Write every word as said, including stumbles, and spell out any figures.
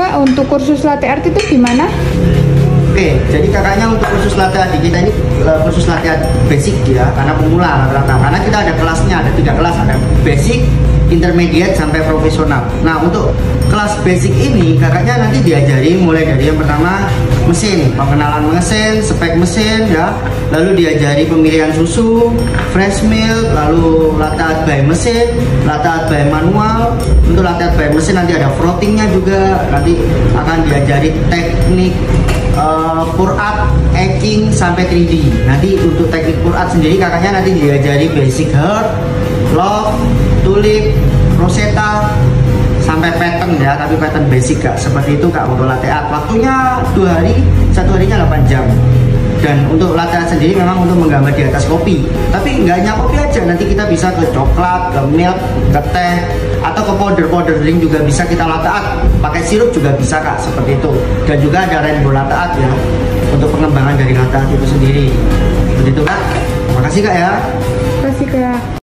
Kak, untuk kursus latte art itu gimana? Oke, jadi kakaknya untuk kursus latte art kita ini uh, kursus latte art basic ya, karena pemula rata-rata. Karena kita ada kelasnya, ada tiga kelas, ada basic, intermediate, sampai profesional. Nah, untuk kelas basic ini kakaknya nanti diajari mulai dari yang pertama mesin, pengenalan mesin, spek mesin ya, lalu diajari pemilihan susu, fresh milk, lalu latte art by mesin, latte art by manual. Untuk latte art by mesin nanti ada frottingnya juga, nanti akan diajari teknik Uh, pour art, etching, sampai tiga D. Nanti untuk teknik pour art sendiri kakaknya nanti diajari basic heart, love, tulip, rosetta, sampai pattern ya, tapi pattern basic kak. Seperti itu kak untuk latte art. Waktunya dua hari, satu harinya delapan jam. Dan untuk latte art sendiri memang untuk menggambar di atas kopi. Tapi nggak hanya kopi aja, nanti kita bisa ke coklat, ke milk, ke teh, atau ke powder-powder drink juga bisa kita latte art. Pakai sirup juga bisa kak, seperti itu. Dan juga ada rainbow latte art ya, untuk pengembangan dari latte art itu sendiri. Seperti itu kak. Terima kasih kak ya. Terima kasih Kak.